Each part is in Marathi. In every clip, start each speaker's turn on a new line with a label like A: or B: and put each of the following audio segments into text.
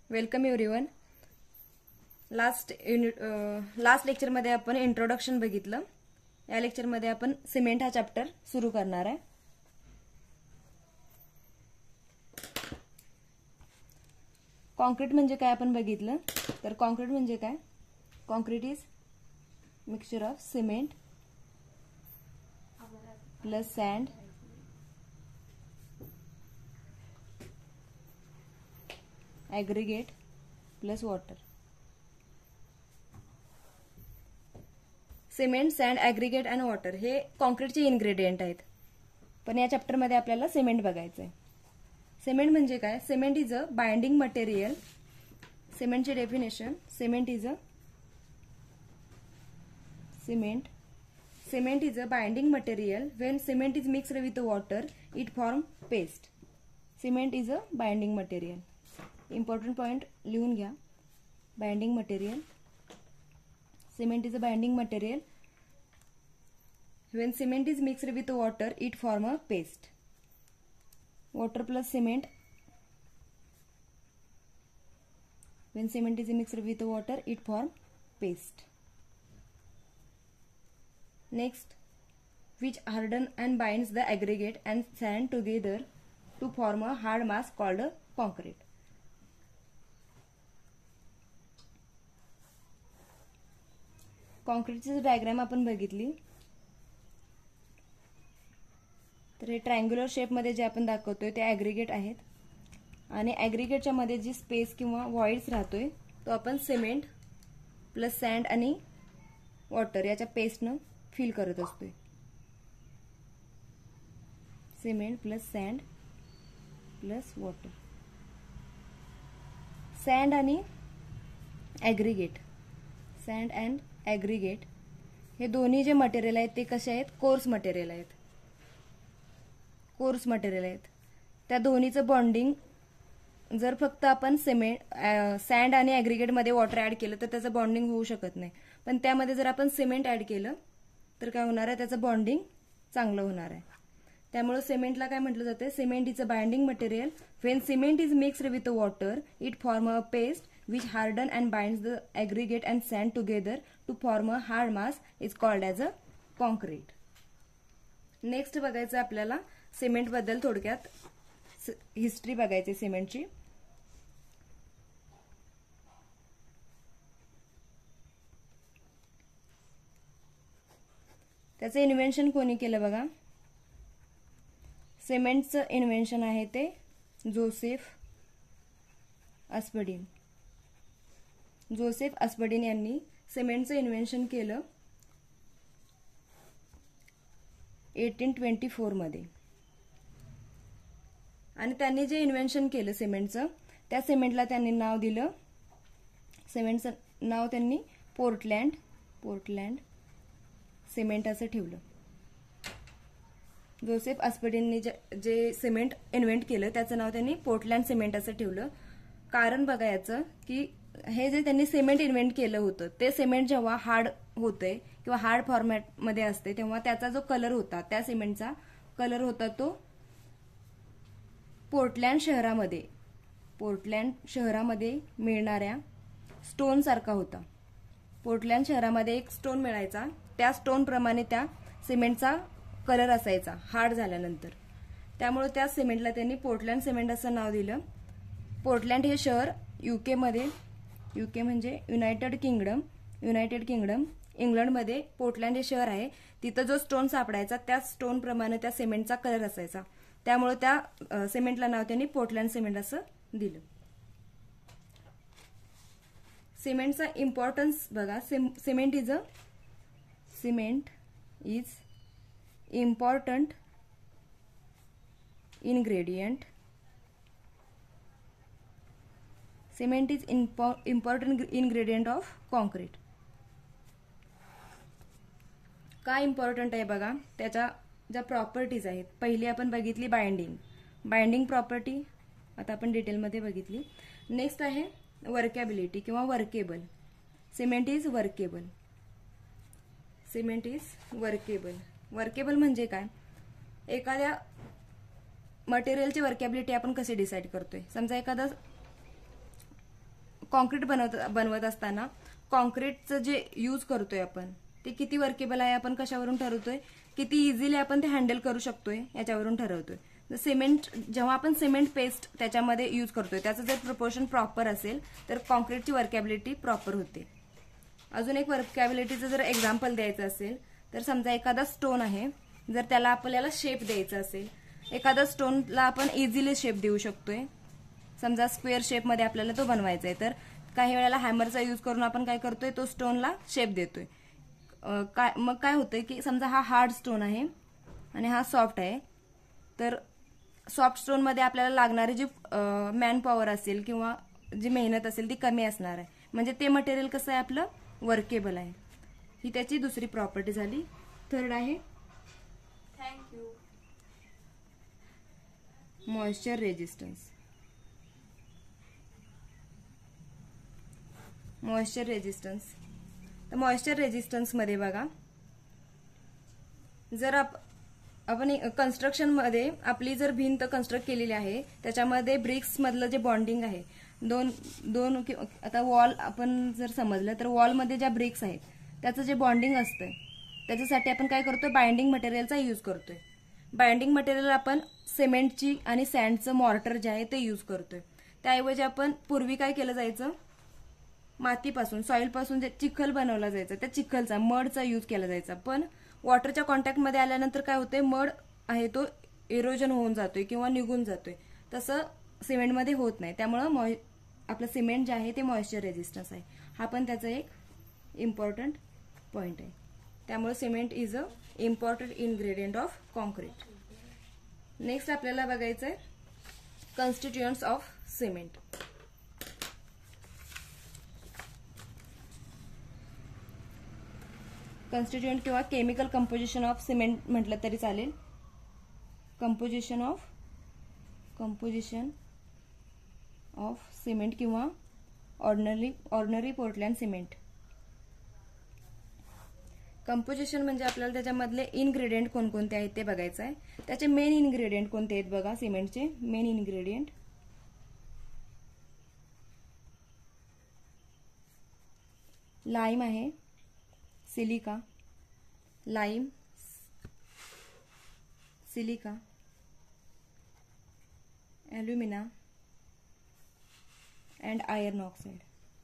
A: Welcome everyone. लास्ट लेक्चरमध्ये आपण इंट्रोडक्शन बघितलं. या लेक्चरमध्ये आपण सिमेंट हा चॅप्टर सुरू करणार आहे. कॉन्क्रीट म्हणजे काय आपण बघितलं. तर कॉन्क्रीट म्हणजे काय? Concrete is mixture of cement plus sand aggregate plus water. Cement, sand, aggregate आणि वॉटर हे कॉन्क्रीटचे इन्ग्रेडियंट आहेत. पण या चॅप्टरमध्ये आपल्याला सिमेंट बघायचं आहे. सिमेंट म्हणजे काय? Cement is a binding material. सिमेंटची definition: cement is a binding material. When cement is mixed with water, it forms paste. Cement is a binding material. Important point लिहून घ्या. Binding material. Cement is a binding material. When cement is mixed with water, it forms a paste. Water plus cement. When cement is mixed with water, it forms paste. Next, which harden and binds the aggregate and sand together to form a hard mass called a concrete. कॉन्क्रीटची डायग्राम आपण बघितली. तर हे ट्रायंग्युलर शेपमध्ये जे आपण दाखवतोय ते ॲग्रिगेट आहेत आणि ॲग्रिगेटच्या मध्ये जी स्पेस किंवा व्हॉइड्स राहतोय तो आपण सिमेंट प्लस सॅन्ड आणि वॉटर याच्या पेस्टनं फिल करत असतोय. Cement plus sand plus water. Sand आणि ॲग्रिगेट, सॅन्ड अँड ॲग्रिगेट हे दोन्ही जे मटेरियल आहेत ते कसे आहेत? कोर्स मटेरियल आहेत. कोर्स मटेरियल आहेत. त्या दोन्हीचं बॉन्डिंग जर फक्त आपण सॅन्ड आणि ॲग्रिगेटमध्ये वॉटर ॲड केलं तर त्याचं बॉन्डिंग होऊ शकत नाही. पण त्यामध्ये जर आपण सिमेंट ॲड केलं तर काय होणार आहे? त्याचं बॉन्डिंग चांगलं होणार आहे. त्यामुळे सिमेंटला काय म्हटलं जाते? Cement is a binding material. When cement is mixed with water, it form a paste which harden and binds the aggregate and sand together to form a hard mass is called as a concrete. Next बघायचं आपल्याला सिमेंट बद्दल थोडक्यात हिस्ट्री बघायची सिमेंटची. त्याचं इन्व्हेन्शन कोणी केलं बघा? सिमेंटचं इन्व्हेन्शन आहे ते जोसेफ अस्पडिन. जोसेफ अस्पडिन यांनी सिमेंटचं इन्व्हेन्शन केलं 1824 मध्ये. आणि त्यांनी जे इन्व्हेन्शन केलं सिमेंटचं, त्या सिमेंटला त्यांनी नाव दिलं, सिमेंटचं नाव त्यांनी पोर्टलँड सिमेंट असं ठेवलं. जोसेफ अस्पडिननी जे सिमेंट इन्व्हेंट केलं त्याचं नाव त्यांनी पोर्टलँड सिमेंट असं ठेवलं. कारण बघा याचं की हे जे त्यांनी सिमेंट इन्व्हेंट केलं होतं ते सिमेंट जेव्हा हार्ड होतंय किंवा हार्ड फॉर्मॅटमध्ये असते तेव्हा त्याचा जो कलर होता, त्या सिमेंटचा कलर होता तो पोर्टलँड शहरामध्ये मिळणाऱ्या स्टोन सारखा होता. पोर्टलँड शहरामध्ये एक स्टोन मिळायचा, त्या स्टोन प्रमाणे त्या सिमेंटचा कलर असायचा हार्ड झाल्यानंतर. त्यामुळे त्या सिमेंटला त्यांनी पोर्टलँड सिमेंट असं नाव दिलं. पोर्टलँड हे शहर युके म्हणजे युनायटेड किंगडम, इंग्लंडमध्ये पोर्टलँड हे शहर आहे. तिथं जो स्टोन सापडायचा त्या स्टोन प्रमाणे त्या सिमेंटचा कलर असायचा. त्यामुळे त्या सिमेंटला नाव त्यांनी पोर्टलँड सिमेंट असं दिलं. सिमेंटचा इम्पॉर्टन्स बघा. Cement is important ingredient. Cement is important ingredient of concrete. का इम्पॉर्टंट आहे बघा? त्याच्या ज्या प्रॉपर्टीज आहेत, पहिली आपण बघितली बाइंडिंग प्रॉपर्टी, आता आपण डिटेलमध्ये बघितली. नेक्स्ट आहे वर्केबिलिटी किंवा वर्केबल. सिमेंट इज वर्केबल म्हणजे काय? एखाद्या मटेरियलची वर्केबिलिटी आपण कशी डिसाईड करतोय? समजा एखादा कॉन्क्रीट बनवत असताना कॉन्क्रीटचं जे यूज करतोय आपण ते किती वर्केबल आहे आपण कशावरून ठरवतोय, किती इझिली आपण ते हँडल करू शकतोय याच्यावरून ठरवतोय. सिमेंट जेव्हा आपण सिमेंट पेस्ट त्याच्यामध्ये यूज करतोय त्याचं जर प्रपोर्शन प्रॉपर असेल तर कॉन्क्रीटची वर्कॅबिलिटी प्रॉपर होते. अजून एक वर्कॅबिलिटीचं जर एक्झाम्पल द्यायचं असेल तर समजा एखादा स्टोन आहे, जर त्याला आपल्याला शेप द्यायचा असेल, एखादा स्टोनला आपण इझिली शेप देऊ शकतोय. समजा स्क्वेअर शेपमध्ये आपल्याला तो बनवायचा आहे तर काही वेळेला हॅमरचा यूज करून आपण काय करतोय, तो स्टोनला शेप देतोय. मग काय होतंय की समजा हा हार्ड स्टोन आहे आणि हा सॉफ्ट आहे, तर सॉफ्ट स्टोनमध्ये आपल्याला लागणारी जी मॅन पॉवर असेल किंवा जी मेहनत असेल ती कमी असणार आहे. म्हणजे ते मटेरियल कसं आहे आपलं वर्केबल आहे. ही त्याची दुसरी प्रॉपर्टी झाली. थर्ड आहे
B: thank you.
A: Moisture resistance. Moisture resistance तर मॉइश्चर रेजिस्टन्समध्ये बघा, जर आपण कन्स्ट्रक्शनमध्ये आपली जर भिंत कन्स्ट्रक्ट केलेली आहे त्याच्यामध्ये ब्रिक्स मधलं जे बॉन्डिंग आहे, दोन आता वॉल आपण जर समजलं तर वॉलमध्ये ज्या ब्रिक्स आहेत त्याचं जे बॉन्डिंग असतं त्याच्यासाठी आपण काय करतोय, बाइंडिंग मटेरियलचा यूज करतोय. बाइंडिंग मटेरियल आपण सिमेंटची आणि सँडचं मॉर्टर जे आहे ते यूज करतोय. त्याऐवजी आपण पूर्वी काय केलं जायचं, मातीपासून सॉइलपासून जे चिखल बनवला जायचा त्या चिखलचा मडचा यूज केला जायचा. पण वॉटरच्या कॉन्टॅक्टमध्ये आल्यानंतर काय होतंय, मड आहे तो इरोजन होऊन जातोय किंवा निघून जातोय. तसं सिमेंटमध्ये होत नाही. त्यामुळं आपलं सिमेंट जे आहे ते मॉइश्चर रेजिस्टन्स आहे. हा पण त्याचा एक इम्पॉर्टंट पॉइंट आहे. त्यामुळे cement is a important ingredient of concrete. Next आपल्याला बघायचं आहे कॉन्स्टिट्युएंट्स ऑफ सिमेंट. कॉन्स्टिट्युएंट किंवा केमिकल कंपोजिशन ऑफ सिमेंट म्हटलं तरी चालेल. कंपोजिशन ऑफ सिमेंट किंवा ऑर्डिनरी पोर्टलँड सिमेंट. कंपोजिशन म्हणजे आपल्याला त्याच्यामधले इन्ग्रेडियंट कोणकोणते आहेत ते बघायचं आहे. त्याचे मेन इन्ग्रेडियंट कोणते आहेत बघा. सिमेंटचे मेन इन्ग्रेडियंट लाईम आहे, silica, lime, silica, alumina and iron oxide.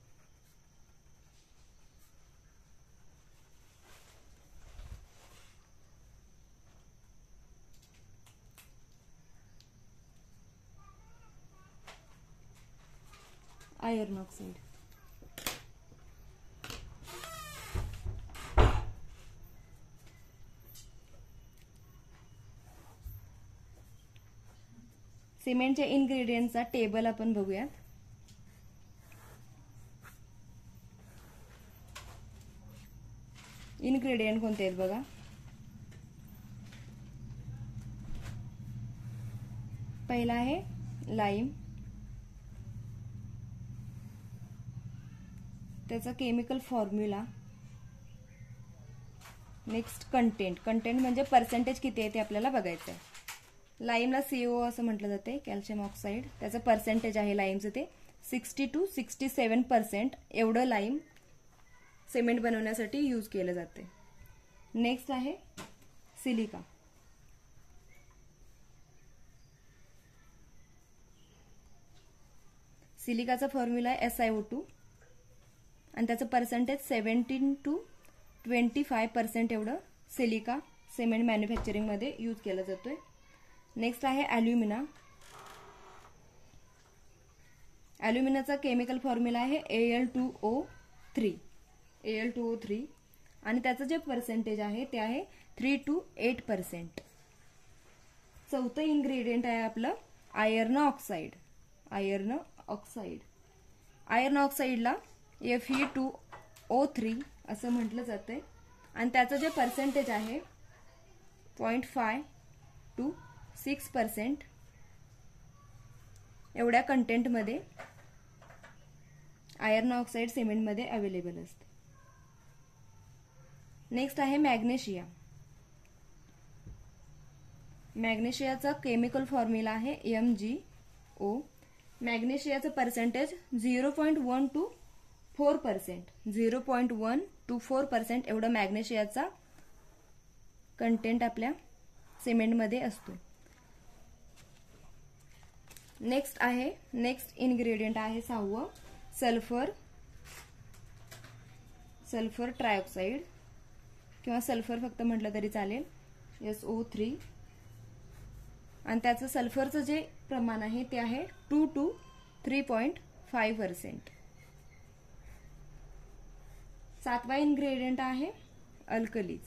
A: Iron oxide. सिमेंटच्या इन्ग्रेडियंटचा टेबल आपण बघूयात. इन्ग्रेडियंट कोणते आहेत बघा. पहिला आहे लाईम, त्याचा केमिकल फॉर्म्युला. नेक्स्ट कंटेंट म्हणजे पर्सेंटेज किती आहे ते आपल्याला बघायचं आहे. लाईमला CO असं म्हटलं जाते, कॅल्शियम ऑक्साईड. त्याचं पर्सेंटेज आहे लाईमचं ते 60 to 67% एवढं लाईम सिमेंट बनवण्यासाठी यूज केलं जाते. नेक्स्ट आहे सिलिका. सिलिकाचा फॉर्म्युला आहे SiO2 आणि त्याचं पर्सेंटेज 17 to 25% एवढं सिलिका सिमेंट मॅन्युफॅक्चरिंगमध्ये यूज केला जातोय. नेक्स्ट आहे ॲल्युमिना. ॲल्युमिनाचा केमिकल फॉर्म्युला आहे Al2O3 आणि त्याचं जे पर्सेंटेज आहे ते आहे 3 to 8%. चौथं इन्ग्रेडियंट आहे आपलं आयर्न ऑक्साइड. आयर्न ऑक्साइडला Fe2O3 असं म्हटलं जातंय आणि त्याचं जे पर्सेंटेज आहे 0.5 to 6% एवढ्या कंटेंटमध्ये आयर्न ऑक्साइड सिमेंटमध्ये अवेलेबल असते. नेक्स्ट आहे मॅग्नेशिया. मॅग्नेशियाचा केमिकल फॉर्म्युला आहे MgO. मॅग्नेशियाचं पर्सेंटेज 0.1 to 4%, 0.1 to 4% एवढं मॅग्नेशियाचा कंटेंट आपल्या सिमेंटमध्ये असतो. नेक्स्ट इन्ग्रेडियंट आहे 6वं, सल्फर ट्रायऑक्साईड किंवा सल्फर फक्त म्हटलं तरी चालेल, SO3. आणि त्याचं सल्फरचं जे प्रमाण आहे ते आहे 2 to 3.5%. 7वा इन्ग्रेडियंट आहे अल्कलीज.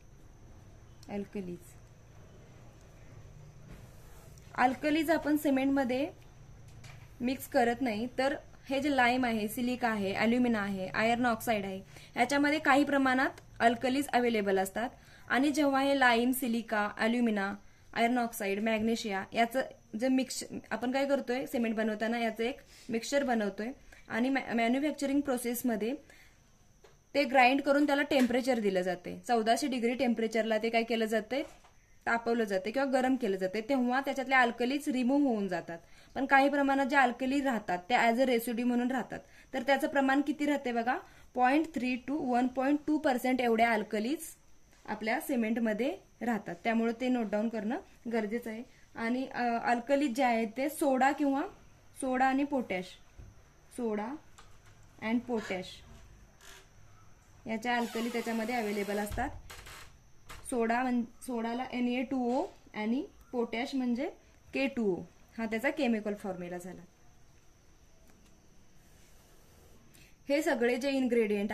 A: अल्कलीज आपण सिमेंटमध्ये मिक्स करत नाही, तर हे जे लाईम आहे, सिलिका आहे, अल्युमिना आहे, आयर्न ऑक्साईड आहे, याच्यामध्ये काही प्रमाणात अल्कलीज अवेलेबल असतात. आणि जेव्हा हे lime, silica, alumina, iron oxide, magnesia याचं जे आपण काय करतोय सिमेंट बनवताना याचं एक मिक्सचर बनवतोय आणि मॅन्युफॅक्चरिंग प्रोसेसमध्ये ते ग्राइंड करून त्याला टेम्परेचर दिलं जाते. 1400 डिग्री टेम्परेचरला ते काय केलं जाते, तापवलं जाते किंवा गरम केलं जाते. तेव्हा त्याच्यातल्या अल्कलीज रिमूव्ह होऊन जातात. पण काही प्रमाणात जे अल्कली राहतात ते ऍज अ रेसिड्यू म्हणून राहतात. तर त्याचं प्रमाण किती राहते बघा, 0.3 to 1.2% एवढ्या अल्कलीज आपल्या सिमेंटमध्ये राहतात. त्यामुळे ते नोट डाऊन करणं गरजेचं आहे. आणि अल्कलीज जे आहेत ते सोडा आणि पोटॅश याच्या अल्कली त्याच्यामध्ये अवेलेबल असतात. सोडाला Na2O आणि पोटॅश म्हणजे K2O, हा त्याचा केमिकल फॉर्म्युला झाला. हे सगळे जे इन्ग्रेडियंट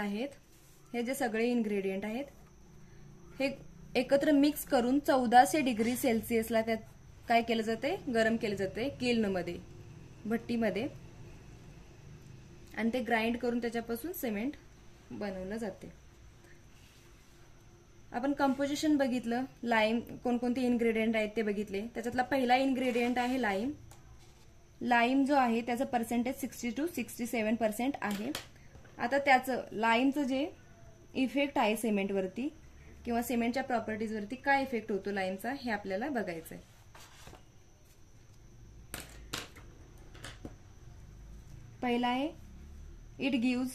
A: आहेत हे एकत्र मिक्स करून 1400 डिग्री सेल्सिअसला त्यात काय केलं जाते, गरम केलं जाते किल्नमध्ये, भट्टीमध्ये. आणि ते ग्राइंड करून त्याच्यापासून सिमेंट बनवलं जाते. आपण कंपोजिशन बघितलं, लाईम कोणकोणते इन्ग्रेडियंट आहेत ते बघितले. त्याच्यातला पहिला इन्ग्रेडियंट आहे लाईम जो आहे त्याचं पर्सेंटेज 60 to 67% आहे. आता त्याचं लाईमचं जे इफेक्ट आहे सिमेंटवरती किंवा सिमेंटच्या प्रॉपर्टीजवरती काय इफेक्ट होतो लाईमचा हे आपल्याला बघायचं आहे. पहिला आहे इट गिव्स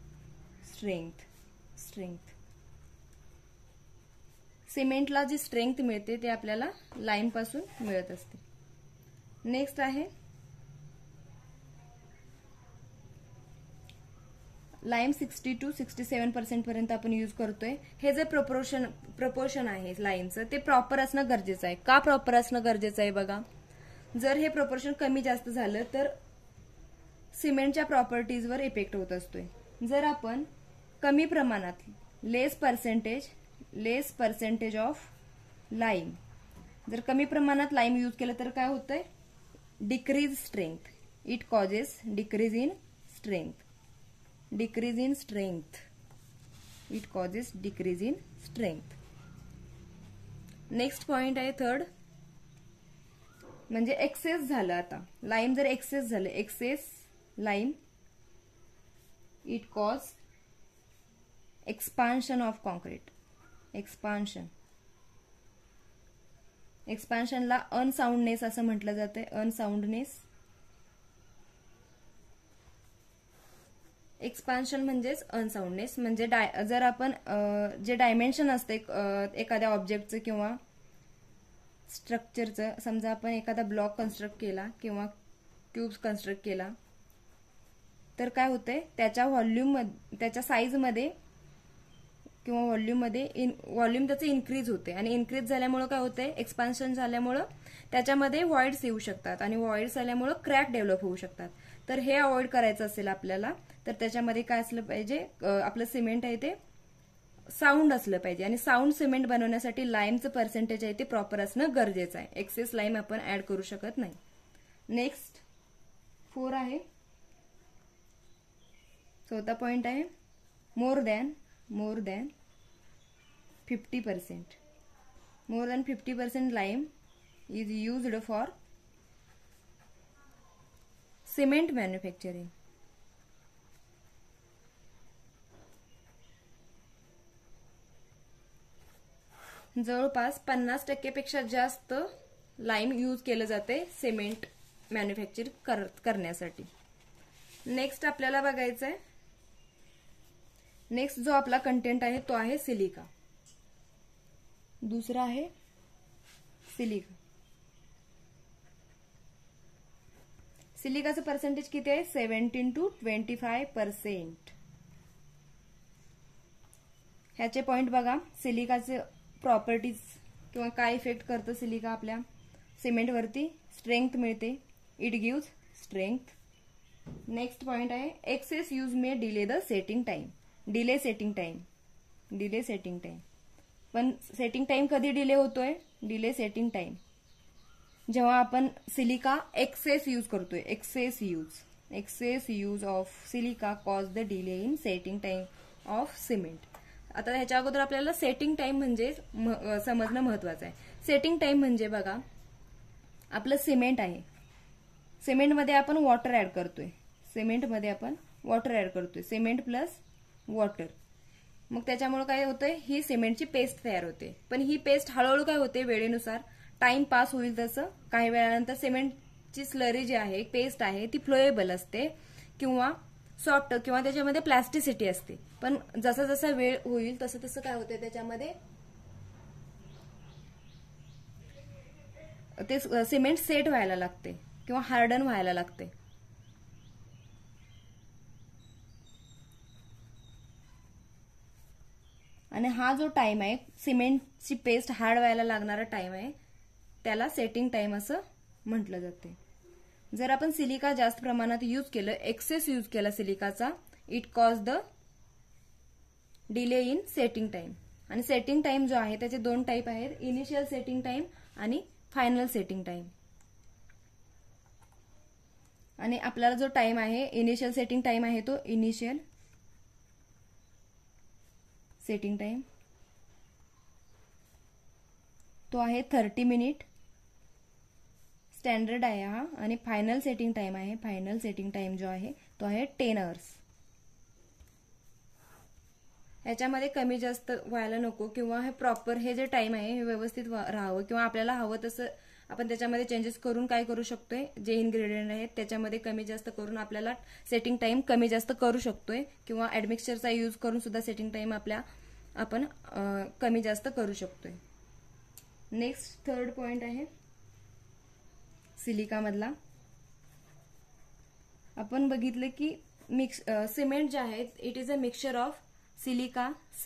A: स्ट्रेंथ. सिमेंटला जी स्ट्रेंथ मिळते ते आपल्याला लाईम पासून मिळत असते. नेक्स्ट आहे लाईम 60 to 67% पर्यंत आपण यूज करतोय. हे जे प्रपोर्शन आहे लाईमचं ते प्रॉपर असणं गरजेचं आहे. का प्रॉपर असणं गरजेचं आहे बघा, जर हे प्रपोर्शन कमी जास्त झालं तर सिमेंटच्या प्रॉपर्टीजवर इफेक्ट होत असतोय. जर आपण कमी प्रमाणात लेस पर्सेंटेज ऑफ लाईम जर कमी प्रमाणात लाईम यूज केलं तर काय होतंय, decrease strength. It causes decrease in strength. Next point आहे थर्ड, म्हणजे एक्सेस झालं. आता लाईम जर एक्सेस झालं, lime, it cause expansion of concrete. एक्सपान्शनला अनसाउंडनेस असं म्हटलं जातं. एक्सपान्शन म्हणजेच अनसाउंडनेस. म्हणजे जर आपण जे डायमेन्शन असते एखाद्या ऑब्जेक्टचं किंवा स्ट्रक्चरचं, समजा आपण एखादा ब्लॉक कन्स्ट्रक्ट केला किंवा क्यूब्स कन्स्ट्रक्ट केला तर काय होतंय, त्याच्या साईजमध्ये किंवा व्हॉल्यूम त्याचं इन्क्रीज होते. आणि इन्क्रीज झाल्यामुळे काय होतंय, एक्सपान्शन झाल्यामुळं त्याच्यामध्ये व्हॉइड्स येऊ शकतात आणि व्हॉइड्स आल्यामुळं क्रॅक डेव्हलप होऊ शकतात. तर हे अवॉइड करायचं असेल आपल्याला तर त्याच्यामध्ये काय असलं पाहिजे, आपलं सिमेंट आहे ते साऊंड असलं पाहिजे. आणि साऊंड सिमेंट बनवण्यासाठी लाईमचं पर्सेंटेज आहे ते प्रॉपर असणं गरजेचं आहे. एक्सेस लाईम आपण ऍड करू शकत नाही. नेक्स्ट 4 आहे, चौथा पॉइंट आहे more than 50% lime is used for cement manufacturing. जवळपास 50% पेक्षा जास्त लाईम यूज केलं जाते सिमेंट मॅन्युफॅक्चर करण्यासाठी. नेक्स्ट आपल्याला बघायचं आहे, नेक्स्ट जो आपला कंटेंट आहे तो आहे सिलिका. दुसरा आहे सिलिका. सिलिकाचं पर्सेंटेज किती आहे? 17 to 25%. ह्याचे पॉइंट बघा. सिलिकाचे प्रॉपर्टीज किंवा काय इफेक्ट करतं सिलिका आपल्या सिमेंटवरती. स्ट्रेंथ मिळते, it gives strength. Next point आहे excess use may delay the setting time. Delay setting time. पण सेटिंग टाइम कधी डिले होतोय? डिले सेटिंग टाइम जेव्हा आपण सिलिका एक्सेस यूज करतोय. Excess use of silica cause the delay in setting time of cement. आता ह्याच्या अगोदर आपल्याला सेटिंग टाइम म्हणजे समजणं महत्वाचं आहे. सेटिंग टाइम म्हणजे बघा, आपलं सिमेंट आहे, सिमेंटमध्ये आपण वॉटर ऍड करतोय. Cement plus water. मग त्याच्यामुळे काय होतंय? ही सिमेंटची पेस्ट तयार होते. पण ही पेस्ट हळूहळू काय होते? वेळेनुसार टाइम पास होईल तसं काही वेळानंतर सिमेंटची स्लरी जी आहे, पेस्ट आहे, ती फ्लोएबल असते किंवा सॉफ्ट किंवा त्याच्यामध्ये प्लॅस्टिसिटी असते. पण जसा जसा वेळ होईल तसं तसं काय होते? त्याच्यामध्ये ते सिमेंट सेट व्हायला लागते किंवा हार्डन व्हायला लागते. आणि हा जो टाइम आहे, सिमेंटची पेस्ट हार्ड व्हायला लागणारा टाइम आहे, त्याला सेटिंग टाइम असं म्हटलं जाते. जर आपण सिलिका जास्त प्रमाणात यूज केलं, एक्सेस यूज केला सिलिकाचा, it cause the delay in setting time. आणि सेटिंग टाइम जो आहे त्याचे दोन टाइप आहेत, इनिशियल सेटिंग टाइम आणि फायनल सेटिंग टाइम. आणि आपल्याला जो टाइम आहे, इनिशियल सेटिंग टाइम आहे, तो इनिशियल सेटिंग टाइम तो आहे 30 मिनिट. स्टँडर्ड आहे हा. आणि फायनल सेटिंग टाइम आहे, फायनल सेटिंग टाइम जो आहे तो आहे 10 आवर्स. ह्याच्यामध्ये कमी जास्त व्हायला नको किंवा हे प्रॉपर हे जे टाइम आहे हे व्यवस्थित राहावं किंवा आपल्याला हवं तसं आपण त्याच्यामध्ये चेंजेस करून काय करू शकतोय, जे इन्ग्रेडियंट आहेत त्याच्यामध्ये कमी जास्त करून आपल्याला सेटिंग टाइम कमी जास्त करू शकतोय किंवा ऍडमिक्सचरचा यूज करून सुद्धा सेटिंग टाइम आपण कमी जास्त करू शकतोय. नेक्स्ट थर्ड पॉइंट आहे सिलिका मधला. आपण बघितलं की सिमेंट जे आहे it is a mixture of silica,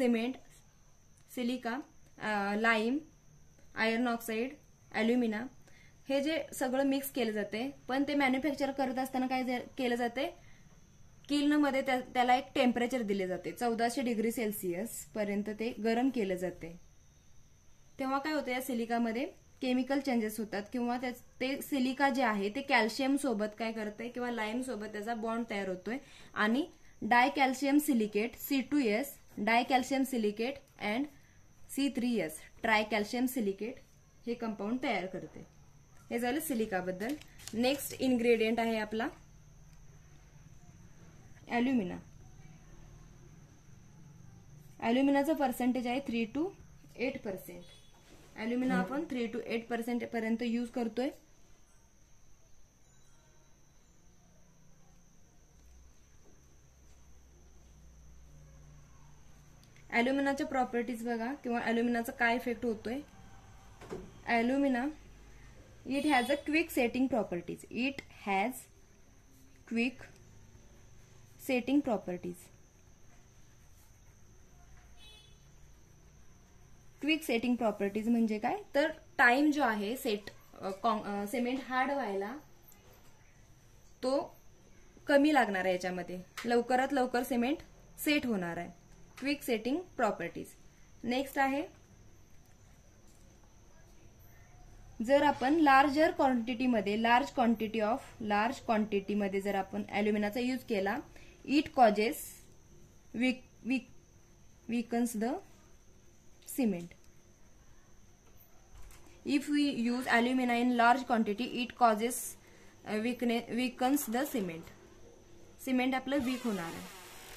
A: lime, iron oxide, alumina. हे जे सगळं मिक्स केलं जाते, पण ते मॅन्युफॅक्चर करत असताना काय केलं जाते, किल्नमध्ये त्याला एक टेम्परेचर दिले जाते. 1400 डिग्री सेल्सिअस पर्यंत ते गरम केलं जाते. तेव्हा काय होतं, या सिलिकामध्ये केमिकल चेंजेस होतात किंवा ते सिलिका जे आहे ते कॅल्शियम सोबत काय करते किंवा लाईम सोबत त्याचा बॉन्ड तयार होतोय आणि di calcium silicate C2S, di calcium silicate and C3S, tri calcium silicate हे कंपाऊंड तयार करते. हे झालं सिलिकाबद्दल. नेक्स्ट इन्ग्रेडियंट आहे आपला अल्युमिना. अल्युमिनाचं पर्सेंटेज आहे 3 to 8%. अल्युमिना आपण 3 to 8% पर्यंत यूज करतोय. अल्युमिनाच्या प्रॉपर्टीज बघा किंवा अल्युमिनाचा काय इफेक्ट होतोय. Alumina it has a quick setting properties. Quick setting properties म्हणजे काय, तर टाइम जो आहे सिमेंट हार्ड व्हायला तो कमी लागणार आहे. याच्यामध्ये लवकरात लवकर सिमेंट सेट होणार आहे. Quick setting properties. नेक्स्ट आहे, जर आपण लार्ज क्वांटिटीमध्ये जर आपण अल्युमिनाचा यूज केला, it causes weakens the cement. If we use alumina in large quantity, it causes weakens the cement. Cement आपलं वीक होणार आहे.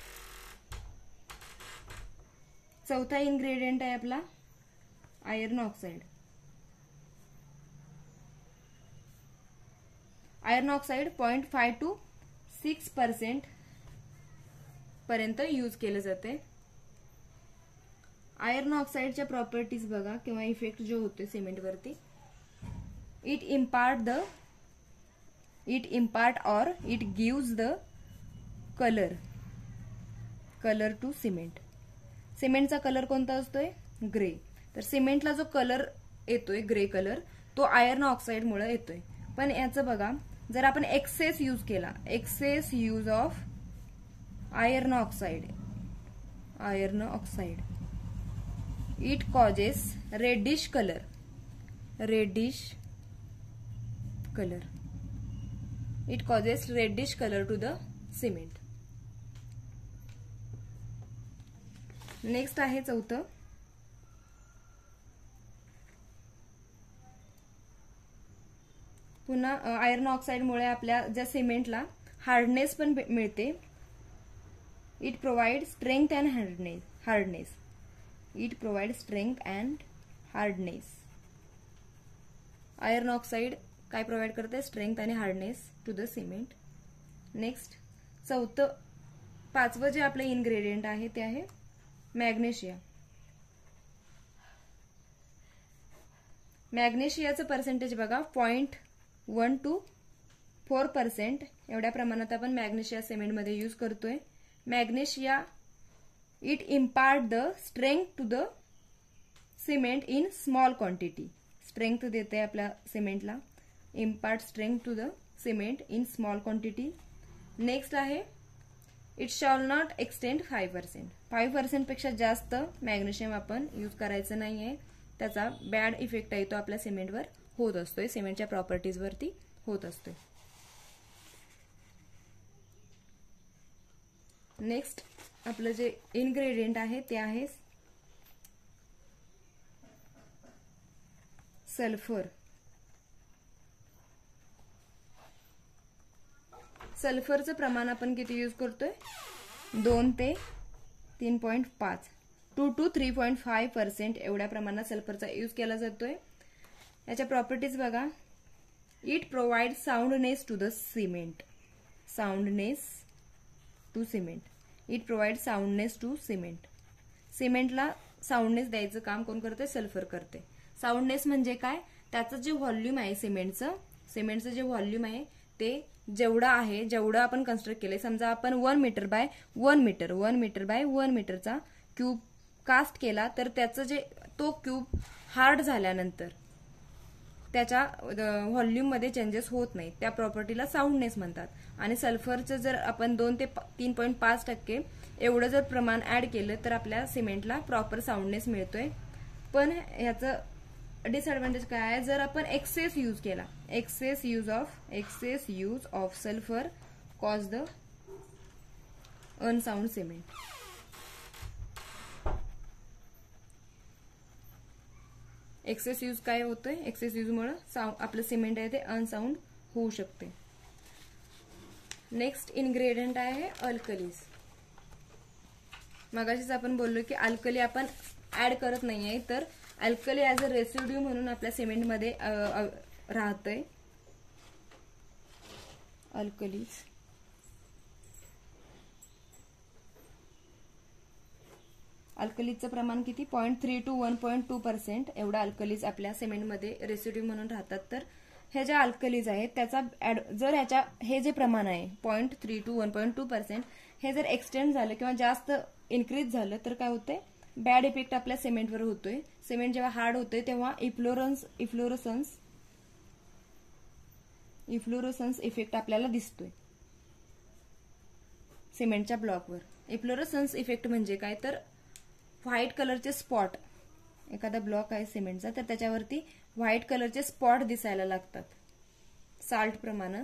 A: चौथा इन्ग्रेडियंट आहे आपला iron oxide. Iron oxide 0.5 to 6% पर्यंत यूज केलं जाते. आयर्न ऑक्साईडच्या प्रॉपर्टीज बघा किंवा इफेक्ट जो होतो सिमेंटवरती. It impart or it gives the colour to cement. सिमेंटचा कलर कोणता असतोय? ग्रे. तर सिमेंटला जो कलर येतोय ग्रे कलर तो आयर्न ऑक्साईड मुळे येतोय. पण याचं बघा जर आपण एक्सेस यूज केला, excess use of iron oxide it causes reddish colour it causes reddish colour to the cement. Next आहे चौथं, पुन्हा आयर्न ऑक्साईड मुळे आपल्या ज्या सिमेंटला हार्डनेस पण मिळते. It provide strength and hardness. Iron oxide काय प्रोव्हाइड करते? स्ट्रेंथ आणि hardness to the cement. Next पाचवं जे आपलं इन्ग्रेडियंट आहे ते आहे मॅग्नेशिया. मॅग्नेशियाचं पर्सेंटेज बघा 0.1 to 4% एवढ्या प्रमाणात आपण मॅग्नेशिया सिमेंटमध्ये यूज करतोय. Magnesia it impart the strength to the cement in small quantity. Strength देते आपल्या सिमेंटला. Impart strength to the cement in small quantity. Next आहे इट शॉल नॉट एक्सटेंड 5%. 5% पेक्षा जास्त मॅग्नेशियम आपण यूज करायचं नाहीये. त्याचा बॅड इफेक्ट आहे तो आपल्या सिमेंटवर होत असतोय, सिमेंटच्या प्रॉपर्टीजवरती होत असतोय. नेक्स्ट आपलं जे इन्ग्रेडियंट आहे ते आहे सल्फर. सल्फरचं प्रमाण आपण किती यूज करतोय? 2 ते 3.5 2 to 3.5% एवढ्या प्रमाणात सल्फरचा यूज केला जातोय. याच्या प्रॉपर्टीज बघा. It provide soundness to the cement. It provide soundness to cement. सिमेंटला साऊंडनेस द्यायचं काम कोण करते? सल्फर करते. साऊंडनेस म्हणजे काय? त्याचं जे व्हॉल्यूम आहे सिमेंटचं जे व्हॉल्यूम आहे ते जेवढं आहे, जेवढं आपण कन्स्ट्रक्ट केले, समजा आपण 1 मीटर बाय 1 मीटरचा क्यूब कास्ट केला तर त्याचं जे तो क्यूब हार्ड झाल्यानंतर त्याच्या व्हॉल्यूम मध्ये चेंजेस होत नाही. त्या प्रॉपर्टीला साऊंडनेस म्हणतात. आणि सल्फरचं जर आपण 2 ते 3.5% एवढं जर प्रमाण ऍड केलं तर आपल्या सिमेंटला प्रॉपर साऊंडनेस मिळतोय. पण ह्याचं डिसएडव्हान्टेज काय आहे? जर आपण एक्सेस यूज केला, excess use of sulphur cause the unsound cement. Excess use काय होतोय? एक्सेस यूज मुळे आपलं सिमेंट आहे ते अनसाउंड होऊ शकते. नेक्स्ट इन्ग्रेडियंट आहे अल्कलीज. मगाशीच आपण बोललो की अल्कली आपण ऍड करत नाहीये, तर अल्कली ऍज अ रेसिड्यू म्हणून आपल्या सिमेंटमध्ये राहतंय. अल्कलीजचं प्रमाण किती? 0.3 to 1.2% एवढा अल्कलीज आपल्या सिमेंटमध्ये रेसिड्यू म्हणून राहतात. तर हे ज्या अल्कलीज आहेत त्याचा जर हे जे प्रमाण आहे 0.3 to 1.2% हे जर एक्सटेंड झालं किंवा जास्त इन्क्रीज झालं तर काय होतंय? बॅड इफेक्ट आपल्या सिमेंटवर होतोय. सिमेंट जेव्हा हार्ड होतोय तेव्हा इफ्लोरोसन्स इफेक्ट आपल्याला दिसतोय सिमेंटच्या ब्लॉकवर. इफ्लोरोसन्स इफेक्ट म्हणजे काय? तर व्हाईट कलरचे स्पॉट, एखादा ब्लॉक आहे सिमेंटचा तर त्याच्यावरती व्हाईट कलरचे स्पॉट दिसायला लागतात साल्ट प्रमाणे.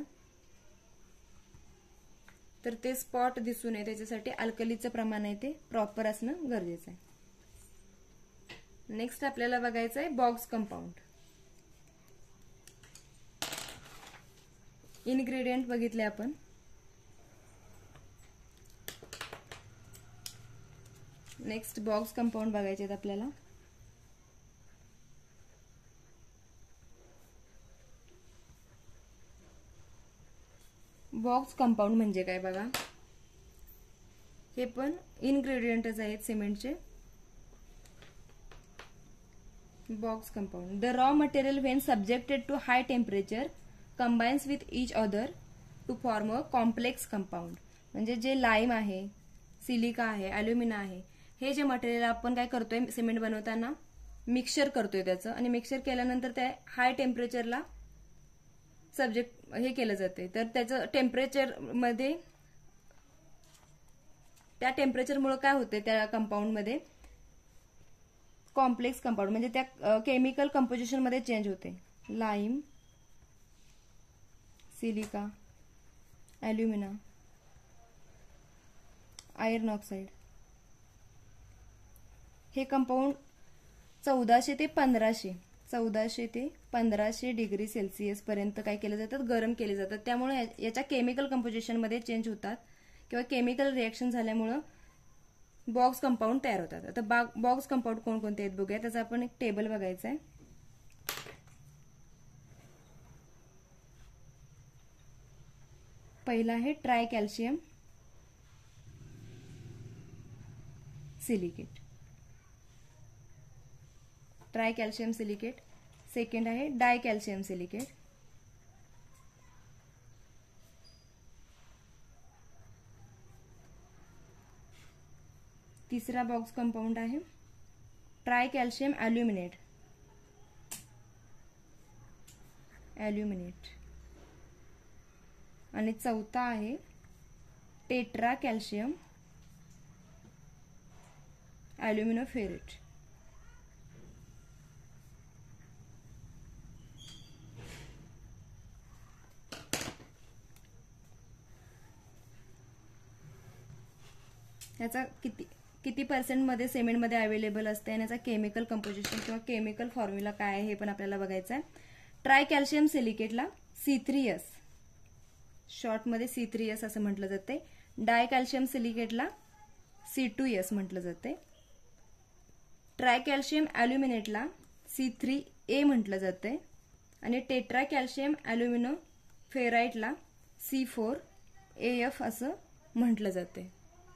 A: तर ते स्पॉट दिसू नये त्याच्यासाठी अल्कलीचं प्रमाण आहे ते प्रॉपर असणं गरजेचं आहे. नेक्स्ट आपल्याला बघायचं आहे बॉक्स कंपाऊंड. इन्ग्रेडियंट बघितले आपण. नेक्स्ट बॉक्स कंपाऊंड बघायचे आहेत आपल्याला. बॉक्स कंपाऊंड म्हणजे काय बघा, हे पण इन्ग्रेडियंटच आहेत सिमेंटचे. Bogue's compound, the raw material when subjected to high temperature combines with each other to form a complex compound. म्हणजे जे लाईम आहे, सिलिका आहे, अल्युमिना आहे, हे जे मटेरियल आपण काय करतोय सिमेंट बनवताना मिक्सचर करतोय त्याचं, आणि मिक्सचर केल्यानंतर त्या हाय टेम्परेचरला सब्जेक्ट हे केलं जाते. तर त्याचं टेम्परेचर मध्ये, त्या टेम्परेचरमुळे काय होते त्या कंपाऊंडमध्ये कॉम्प्लेक्स कंपाऊंड म्हणजे त्या केमिकल कंपोजिशन मध्ये चेंज होते. Lime, silica, alumina, iron oxide, हे कंपाऊंड 1400 ते 1500 डिग्री सेल्सिअस पर्यंत काय केले जातात, गरम केले जातात. त्यामुळे याच्या केमिकल कंपोजिशन मध्ये चेंज होतात किंवा केमिकल रिएक्शन झाल्यामुळे बॉक्स कंपाऊंड तयार होतात. आता बॉक्स कंपाऊंड कोणकोणते आहेत बघूया. त्याचा आपण एक टेबल बघायचा आहे. पहिला आहे tri calcium silicate. Tri calcium silicate. Second आहे डाय कॅल्शियम सिलिकेट. तिसरा बॉक्स कंपाऊंड आहे ट्राय कॅल्शियम अल्युमिनेट. आणि चौथा आहे टेट्रा कॅल्शियम अल्युमिनोफेरेट. याचा किती पर्सेंट मध्ये सिमेंट मध्ये अवेलेबल असते आणि याचा केमिकल कंपोजिशन किंवा केमिकल फॉर्म्युला काय आहे हे पण आपल्याला बघायचं आहे. ट्राय कॅल्शियम सिलिकेटला C3S, शॉर्ट मध्ये C3S असं म्हटलं जाते. डाय कॅल्शियम सिलिकेटला C2S म्हटलं जाते. ट्राय कॅल्शियम अल्युमिनेटला C3A म्हटलं जाते. आणि टेट्रा कॅल्शियम अल्युमिनोफेराइटला C4AF असं म्हटलं जाते.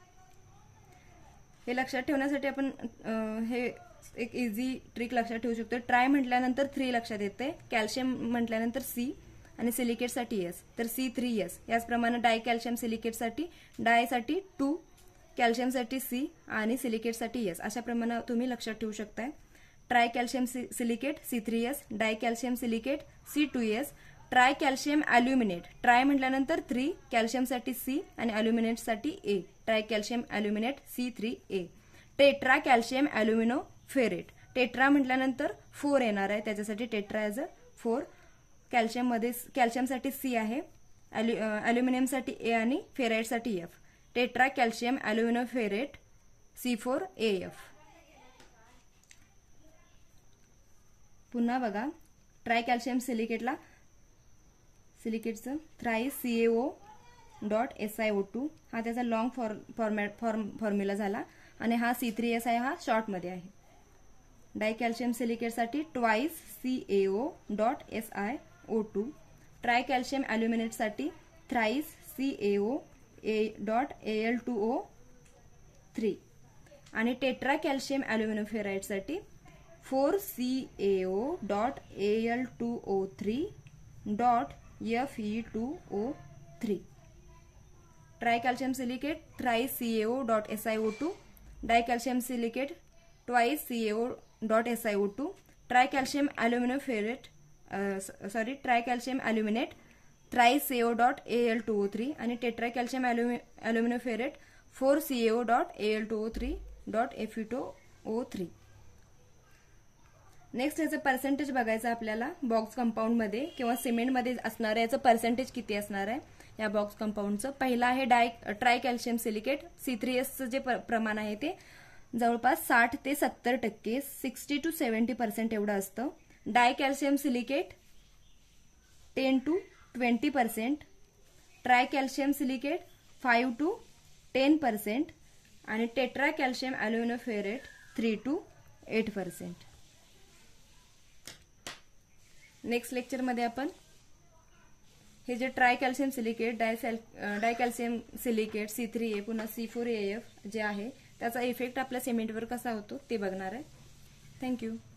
A: हे लक्षात ठेवण्यासाठी आपण हे एक इझी ट्रिक लक्षात ठेवू शकतो. ट्राय म्हटल्यानंतर 3 लक्षात येते, कॅल्शियम म्हटल्यानंतर C आणि सिलिकेटसाठी S, तर C3S. याचप्रमाणे डाय कॅल्शियम सिलिकेटसाठी डायसाठी 2, कॅल्शियमसाठी C आणि सिलिकेटसाठी S. अशा प्रमाणे तुम्ही लक्षात ठेवू शकताय. Tri calcium silicate C3S, di calcium silicate C2S, tri calcium aluminate. Tri म्हटल्यानंतर 3, कॅल्शियमसाठी C आणि अल्युमिनेटसाठी A. Tri calcium aluminate C3A. Tetra calcium aluminoferrite. Tetra म्हटल्यानंतर 4 येणार आहे, त्याच्यासाठी टेट्रा ॲज अ 4. कॅल्शियमसाठी C आहे, अल्युमिनियमसाठी A आणि फेराइटसाठी F. Tetra calcium aluminoferrite C4AF. पुन्हा बघा, ट्राय कॅल्शियम सिलिकेटचं TriCaO.SiO2 हा त्याचा लॉंग फॉर्म्युला झाला आणि हा C3S आहे, हा शॉर्ट मध्ये आहे. डाय कॅल्शियम सिलिकेटसाठी TwiceCaO.SiO2. ट्राय कॅल्शियम अल्युमिनेटसाठी TriceCaO.Al2O3 आणि टेट्रा कॅल्शियम अल्युमिनोफेराइटसाठी 4CaO.Al2O3.Fe2O3. Tri calcium silicate TriCaO.SiO2, di calcium silicate TwiceCaO.SiO2, tri calcium aluminoferrite tri calcium aluminate TriCaO.Al2O3 आणि tetra calcium aluminoferrite 4CaO.Al2O3.Fe2O3. Next याचं पर्सेंटेज बघायचं आपल्याला बॉक्स कंपाऊंड मध्ये किंवा सिमेंट मध्ये असणार आहे. याचं पर्सेंटेज किती असणार आहे या बॉक्स कंपाऊंडचं. पहिला आहे ट्राय कॅल्शियम सिलिकेट. C3Sचं जे प्रमाण आहे ते जवळपास 60 ते 70%, 60 to 70% एवढं असतं. Di calcium silicate 10 to 20%, tri calcium silicate 5 to 10% आणि tetra calcium aluminoferrite 3 to 8%. Next लेक्चरमध्ये आपण हे जे tri calcium silicate, dicalcium silicate C3A पुन्हा C4AF जे आहे त्याचा इफेक्ट आपल्या सिमेंटवर कसा होतो ते बघणार आहे. थँक्यू.